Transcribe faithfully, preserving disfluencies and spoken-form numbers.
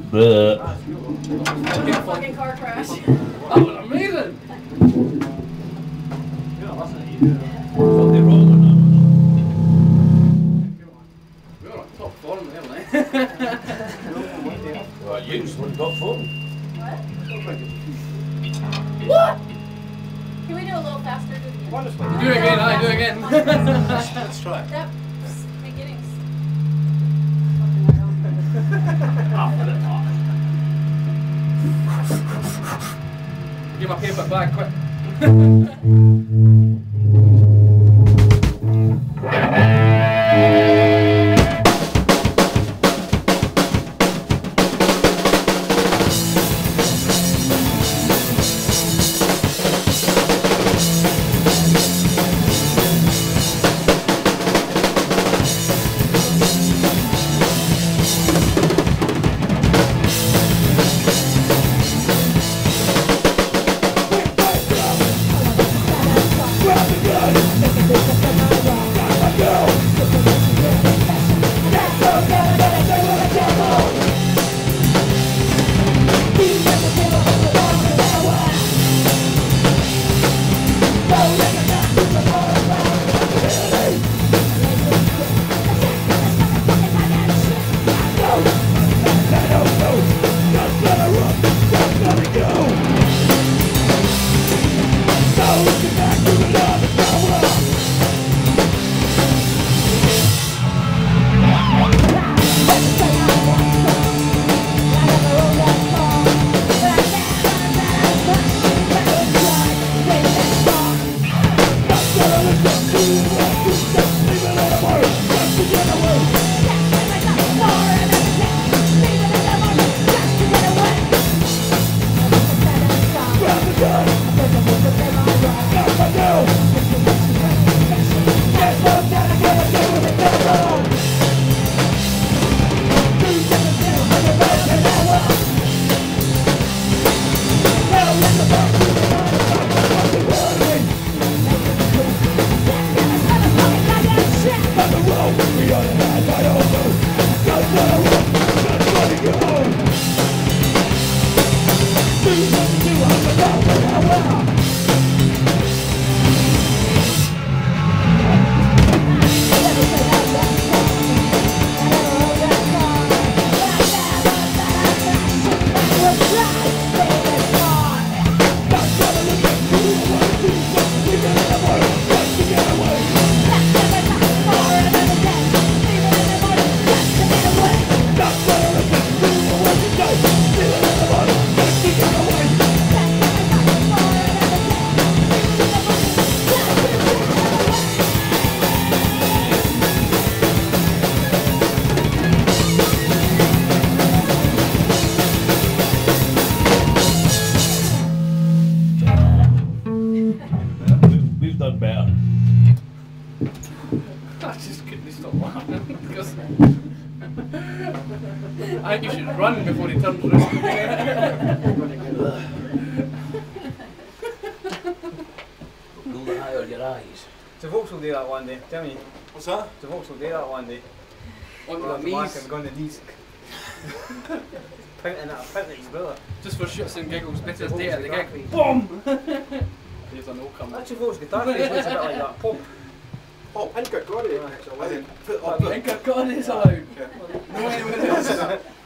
Bleh. Fucking car crash. That was amazing! Yeah, wasn't it? You Something wrong with that. We were on top form there, mate. Right, you just went top form. What? Can we do a little faster? Do it again. Do it again, aye, do it again. Let's, let's try it. That beginnings. After the talk. Give my paper back, quick. I think you should run before he turns around. Go the eye on your eyes. So Volks will do that one day, tell me. What's that? So Volks will do that one day. On Go the up the back knees. and go on the knees. Pointing at, pointing at his brother. Just for shits and giggles, bit his day at the Exactly. gig. Boom! Here's a no come. Actually Volks' guitar face looks a bit like that. Pop. Oh, Inca got it. Right, so I I didn't put I think I've got this allowed. Yeah. No, anywhere else.